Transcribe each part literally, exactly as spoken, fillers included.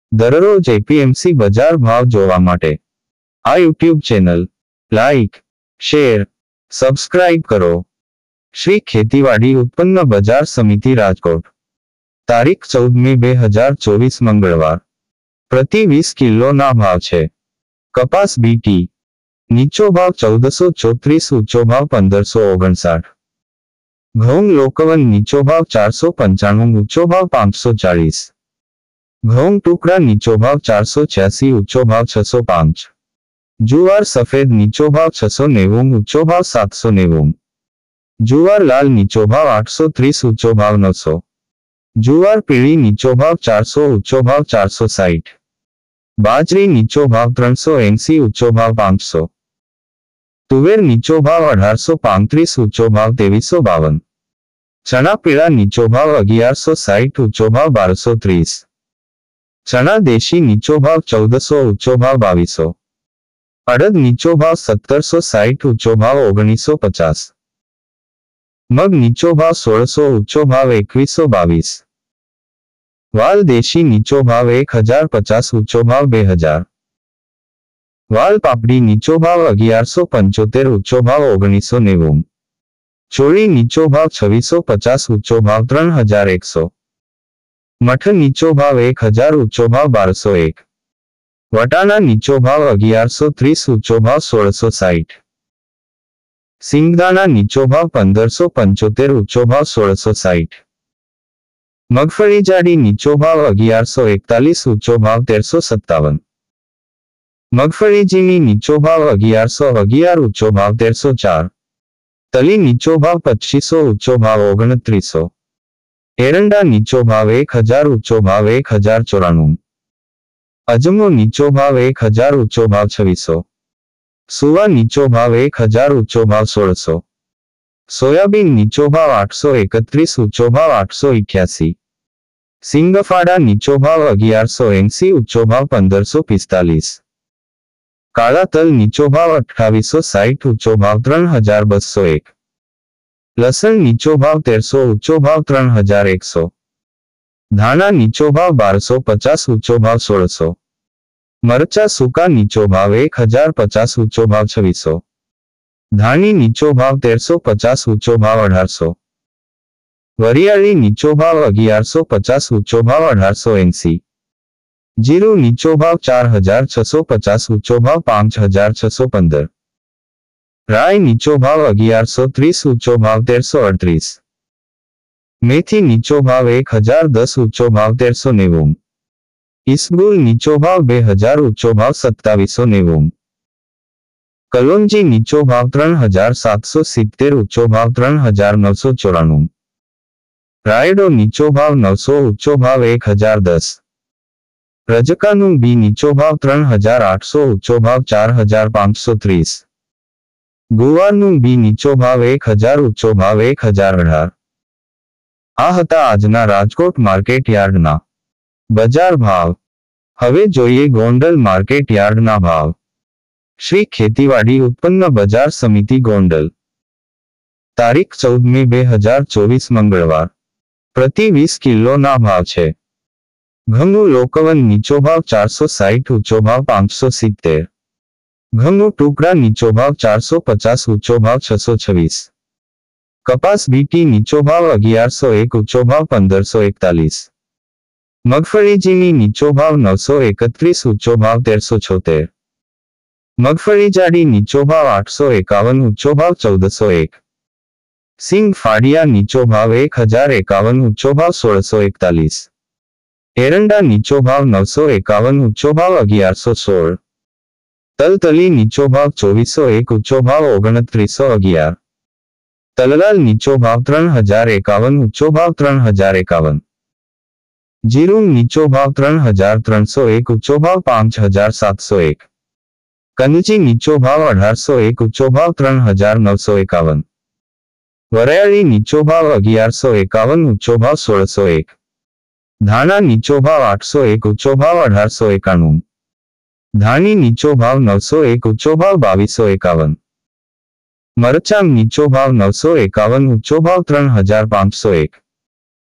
દરરોજ એપીએમસી બજાર ભાવ જોવા માટે આ YouTube channel like, share, subscribe કરો. શ્રી ખેતીવાડી ઉત્પન્ન બજાર સમિતિ રાજકોટ. તારીખ ચૌદ મે બે હજાર ચોવીસ મંગળવાર. પ્રતિ વીસ કિલોના ભાવ છે. કપાસ બીટી નીચો ભાવ ચૌદસો ચોત્રીસ, ઊંચો ભાવ પંદરસો ઓગણસાઠ. ઘઉં લોકવન નીચો ભાવ ચારસો પંચાણું, ઊંચો ભાવ પાંચસો ચાળીસ. ઘઉં ટુકડા નીચો ભાવ ચારસો છ્યાસી, ઊંચો ભાવ છસો પાંચ. જુવાર સફેદ નીચો ભાવ છસો નેવું, ઊંચો ભાવ સાતસો નેવું. જુવાર લાલ નીચો ભાવ આઠસો ત્રીસ, ઊંચો ભાવ નવસો. જુવાર પીળી નીચો ભાવ ચારસો, ઊંચો ભાવ ચારસો સાઠ. બાજરી નીચો ભાવ ત્રણસો એંસી, ઊંચો ભાવ પાંચસો. તુવેર નીચો ભાવ અઢારસો પાંત્રીસ, ઊંચો ભાવ ત્રેવીસો બાવન. ચણા પીળા નીચો ભાવ અગિયારસો સાઠ, ઊંચો ભાવ બારસો ત્રીસ. ચણા દેશી નીચો ભાવ ચૌદસો, ઊંચો ભાવ બાવીસો. અડદ નીચો ભાવ સત્તરસો સાઠ, ઊંચો ભાવ ઓગણીસો પચાસ. મગ નીચો ભાવ સોળસો, ઊંચો ભાવ એકવીસો બાવીસ. વાલ દેશી નીચો ભાવ એક હજાર પચાસ, ઊંચો ભાવ બે હજાર. વાલ પાપડી નીચો ભાવ અગિયારસો પંચોતેર, ઊંચો ભાવ ઓગણીસો નેવું. ચોળી નીચો ભાવ છવ્વીસો પચાસ, ઊંચો ભાવ ત્રણ હજાર એકસો. મઠ નીચો ભાવ એક હજાર, ઊંચો ભાવ બારસો એક. વટાણા નીચો ભાવ અગિયારસો ત્રીસ, ઊંચો ભાવ સોળસો સાઠ. સિંગદાણા નીચો ભાવ પંદરસો પંચોતેર, ઊંચો ભાવ સોળસો સાઠ. મગફળી જાડી નીચો ભાવ અગિયારસો એકતાલીસ, ઊંચો ભાવ તેરસો સત્તાવન. મગફળી ઝીણી નીચો ભાવ અગિયારસો અગિયાર, ઊંચો ભાવ તેરસો ચાર. તલી નીચો ભાવ પચીસો, ઊંચો ભાવ ઓગણત્રીસો. એરંડા નીચો ભાવ એક હજાર, ઊંચો ભાવ એક હજાર ચોરાણું. અજમો નીચો ભાવ એક હજાર, ઊંચો ભાવ છવ્વીસો. સુવા નીચો ભાવ એક હજાર, ઊંચો ભાવ સોળસો. સોયાબીન નીચો ભાવ આઠસો એકત્રીસ, ઊંચો ભાવ આઠસો અઠ્યાસી. સિંગફાડા નીચો ભાવ અગિયારસો એંસી, ઊંચો ભાવ પંદરસો પિસ્તાલીસ. કાળા તલ નીચો ભાવ અઠ્ઠાવીસો સાઠ, ઊંચો ભાવ ત્રણ હજાર બસો એક. લસણ નીચો ભાવ તેરસો, ઊંચો ભાવ ત્રણ હજાર એકસો. ધાણા નીચો ભાવ બારસો પચાસ, ઊંચો ભાવ સોળસો. મરચા સૂકા નીચો ભાવ એક હજાર પચાસ, ઊંચો ભાવ છવ્વીસો. ધાણી નીચો ભાવ તેરસો પચાસ, ઊંચો ભાવ અઢારસો. વરિયાળી નીચો ભાવ અગિયારસો પચાસ, ઊંચો ભાવ અઢારસો એંસી. જીરું નીચો ભાવ ચાર હજાર છસો પચાસ, ઊંચો ભાવ પાંચ હજાર છસો પંદર. રાઈ નીચો ભાવ અગિયારસો ત્રીસ, ઊંચો ભાવ તેરસો અડત્રીસ. મેથી નીચો ભાવ એક હજાર દસ, ઊંચો ભાવ તેરસો નેવું. ઈસબગુલ નીચો ભાવ બે હજાર, ઊંચો ભાવ સત્તાવીસો નેવું. કલોંજી નીચો ભાવ ત્રણ હજાર સાતસો સિત્તેર, ઊંચો ભાવ ત્રણ હજાર નવસો ચોરાણું. રાયડો નીચો ભાવ નવસો, ઊંચો ભાવ એક હજાર દસ. રજકાનું બી નીચો ભાવ ત્રણ હજાર આઠસો, ઊંચો ભાવ ચાર હજાર પાંચસો ત્રીસ. ગુવારનું બી નીચો ભાવ એક હજાર, ઊંચો ભાવ એક હજાર અઢાર. આ હતા આજના રાજકોટ માર્કેટ યાર્ડના બજાર ભાવ. હવે જોઈએ ગોંડલ માર્કેટ યાર્ડના ભાવ. શ્રી ખેતીવાડી ઉત્પન્ન બજાર સમિતિ ગોંડલ. તારીખ ચૌદ મે બે હજાર ચોવીસ મંગળવાર. પ્રતિ વીસ કિલોના ભાવ છે. ઘઉં લોકવન નીચો ભાવ ચારસો સાઠ, ઊંચો ભાવ પાંચસો સિત્તેર. ઘઉં ટુકડા નીચો ભાવ ચારસો પચાસ, ઊંચો ભાવ છસો છવ્વીસ. કપાસ બીટી નીચો ભાવ અગિયારસો એક, ઊંચો ભાવ પંદરસો એકતાલીસ. મગફળી ઝીણી નીચો ભાવ નવસો એકત્રીસ, ઊંચો ભાવ તેરસો છોતેર. મગફળી જાડી નીચો ભાવ આઠસો એકાવન, ઊંચો ભાવ ચૌદસો એક. સિંગ ફાડિયા નીચો ભાવ એક હજાર એકાવન, ઊંચો ભાવ સોળસો એકતાલીસ. એરંડા નીચો ભાવ નવસો એકાવન, ઊંચો ભાવ અગિયારસો સોળ. તલતલી નીચો ભાવ ચોવીસો એક, ઊંચો ભાવ ઓગણત્રીસો અગિયાર. તલલાલ નીચો ભાવ ત્રણ હજાર એકાવન, ઊંચો ભાવ ત્રણ હજાર એકાવન. જીરું નીચો ભાવ ત્રણ હજાર ત્રણસો એક, ઊંચો ભાવ પાંચ હજાર સાતસો એક. કનજી નીચો ભાવ અઢારસો એક, ઊંચો ભાવ ત્રણ હજાર નવસો એકાવન. વરિયાળી નીચો ભાવ અગિયારસો એકાવન, ઊંચો ભાવ સોળસો એક. ધાણા નીચો ભાવ આઠસો એક, ઊંચો ભાવ અઢારસો એકાણું. ધાણી નીચો ભાવ નવસો એક, ઊંચો ભાવ બાવીસો એકાવન. મરચાં નીચો ભાવ નવસો એકાવન, ઊંચો ભાવ ત્રણ હજાર પાંચસો એક.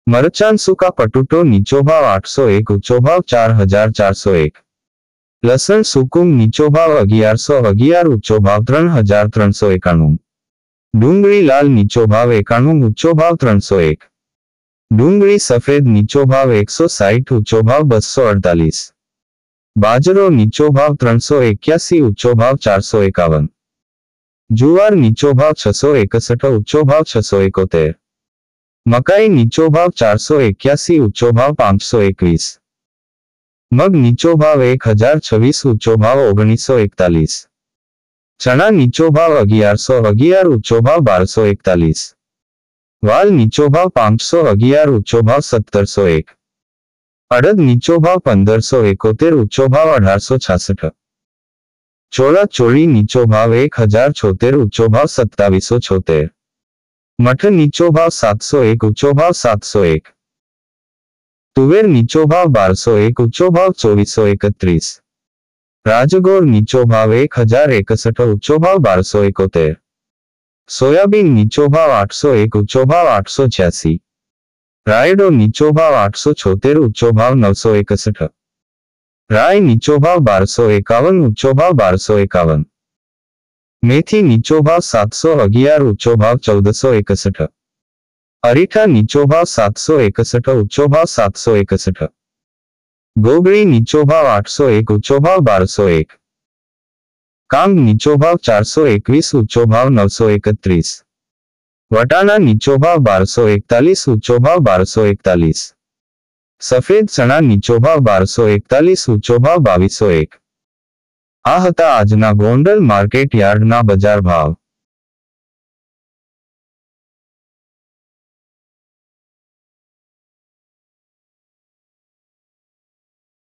મરચાં સૂકા પટુટો નીચો ભાવ આઠસો એક, ઊંચો ભાવ ચાર હજાર ચારસો એક. લસણ સૂકું નીચો ભાવ અગિયારસો અગિયાર, ઊંચો ભાવ ત્રણ હજાર ત્રણસો એકાણું. ડુંગળી લાલ નીચો ભાવ એકાણું, ઊંચો ભાવ ત્રણસો એક. ડુંગળી સફેદ નીચો ભાવ એકસો સાઠ, ઊંચો ભાવ બસો અડતાલીસ. બાજરો નીચો ભાવ ત્રણસો એક્યાસી, ઊંચો ભાવ ચારસો એકાવન. જુવાર નીચો ભાવ છસો એકસઠ, ઊંચો ભાવ છસો એકોતેર. મકાઈ નીચો ભાવ ચારસો એક્યાસી, ઊંચો ભાવ પાંચસો એકવીસ. મગ નીચો ભાવ એક હજાર છવ્વીસ, ઊંચો ભાવ ઓગણીસો એકતાલીસ. ચણા નીચો ભાવ અગિયારસો અગિયાર, ઊંચો ભાવ બારસો એકતાલીસ. વાલ નીચો ભાવ પાંચસો અગિયાર, ઊંચો ભાવ સત્તરસો એક. અડદ નીચો ભાવ પંદરસો એકોતેર, ઊંચો ભાવ અઢારસો છાસઠ. ચોળા ચોળી નીચો ભાવ એક હજાર છોતેર, ઊંચો ભાવ સત્તાવીસો છોતેર. મઠ નીચો ભાવ સાતસો એક, ઊંચો ભાવ સાતસો એક. તુવેર નીચો ભાવ બારસો એક, ઊંચો ભાવ ચોવીસો એકત્રીસ. રાજગોર નીચો ભાવ એક હજાર એકસઠ, ઊંચો ભાવ બારસો એકોતેર. સોયાબીન નીચો ભાવ આઠસો એક, ઊંચો ભાવ આઠસો છ્યાસી. રાયડો નીચો ભાવ આઠસો છોતેર, ઊંચો ભાવ નવસો એકસઠ. રાય નીચો ભાવ બારસો એકાવન, ઊંચો ભાવ બારસો એકાવન. મેથી નીચો ભાવ સાતસો અગિયાર, ઊંચો ભાવ ચૌદસો એકસઠ. અરીઠા નીચો ભાવ સાતસો એકસઠ, ઊંચો ભાવ સાતસો એકસઠ. ગોગળી નીચો ભાવ આઠસો એક, ઊંચો ભાવ બારસો એક. કાંગ નીચો ભાવ ચારસો એકવીસ, ઊંચો ભાવ નવસો એકત્રીસ. વટાણા નીચો ભાવ બારસો એકતાલીસ, ઊંચો ભાવ બારસો એકતાલીસ. સફેદ ચણા નીચો ભાવ બારસો એકતાલીસ, ઊંચો ભાવ બાવીસો એક. આ હતા આજના ગોંડલ માર્કેટ યાર્ડના બજાર ભાવ.